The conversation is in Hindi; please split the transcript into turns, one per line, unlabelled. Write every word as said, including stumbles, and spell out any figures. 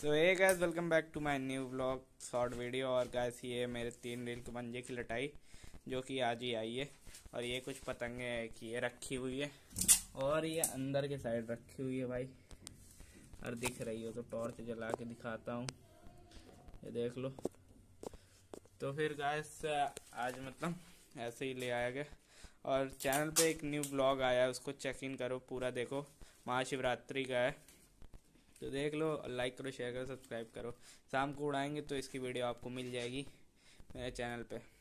तो hey guys, welcome back to my new vlog short video. और गाइस ये मेरे तीन रील के पंजे की लटाई जो कि आज ही आई है। और ये कुछ पतंगे है कि ये रखी हुई है और ये अंदर के साइड रखी हुई है भाई। और दिख रही हो तो टॉर्च जला के दिखाता हूँ, ये देख लो। तो फिर गाइस आज मतलब ऐसे ही ले आया गया। और चैनल पे एक न्यू ब्लॉग आया है, उसको चेक इन करो, पूरा देखो। महाशिवरात्रि का है तो देख लो, लाइक करो, शेयर करो, सब्सक्राइब करो। शाम को उड़ाएंगे तो इसकी वीडियो आपको मिल जाएगी मेरे चैनल पे।